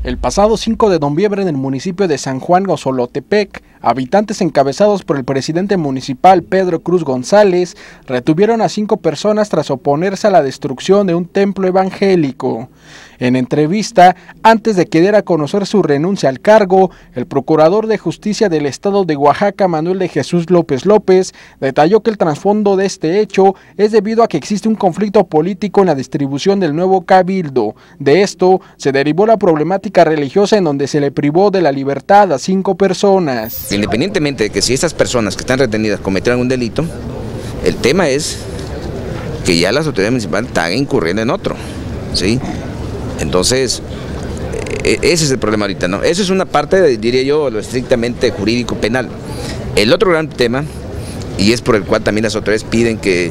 El pasado 5 de noviembre en el municipio de San Juan Osolotepec, habitantes encabezados por el presidente municipal Pedro Cruz González retuvieron a 5 personas tras oponerse a la destrucción de un templo evangélico. En entrevista, antes de que diera a conocer su renuncia al cargo, el procurador de justicia del estado de Oaxaca, Manuel de Jesús López López, detalló que el trasfondo de este hecho es debido a que existe un conflicto político en la distribución del nuevo cabildo. De esto se derivó la problemática religiosa en donde se le privó de la libertad a 5 personas. Independientemente de que si estas personas que están retenidas cometieran un delito, el tema es que ya las autoridades municipales están incurriendo en otro, ¿sí? Entonces, ese es el problema ahorita, ¿no? Eso es una parte, diría yo, lo estrictamente jurídico penal. El otro gran tema, y es por el cual también las autoridades piden que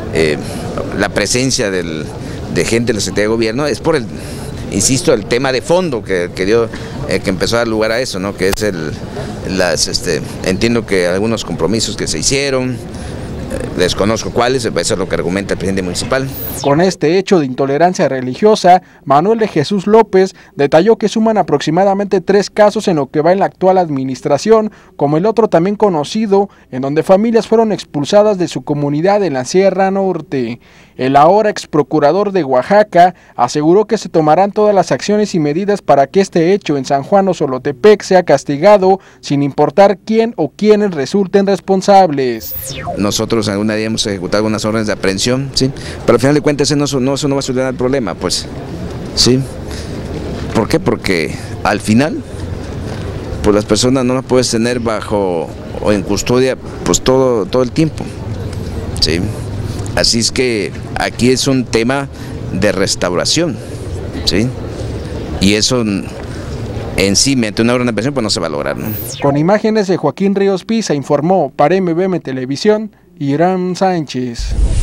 la presencia de gente de la Secretaría de Gobierno, es por el, insisto, el tema de fondo que empezó a dar lugar a eso, ¿no? Que es entiendo que algunos compromisos que se hicieron, desconozco cuáles, eso es lo que argumenta el presidente municipal. Con este hecho de intolerancia religiosa, Manuel de Jesús López detalló que suman aproximadamente 3 casos en lo que va en la actual administración, como el otro también conocido, en donde familias fueron expulsadas de su comunidad en la Sierra Norte. El ahora ex procurador de Oaxaca aseguró que se tomarán todas las acciones y medidas para que este hecho en San Juan Osolotepec sea castigado, sin importar quién o quiénes resulten responsables. Nosotros alguna día hemos ejecutado algunas órdenes de aprehensión, ¿sí? Pero al final de cuentas eso no va a solucionar el problema, pues, ¿sí? ¿Por qué? Porque al final, pues las personas no las puedes tener bajo o en custodia, pues todo el tiempo, ¿sí? Así es que aquí es un tema de restauración, ¿sí? Y eso en sí, mediante una orden de aprehensión, pues no se va a lograr, ¿no? Con imágenes de Joaquín Ríos Pisa, informó para MBM Televisión, Irán Sánchez.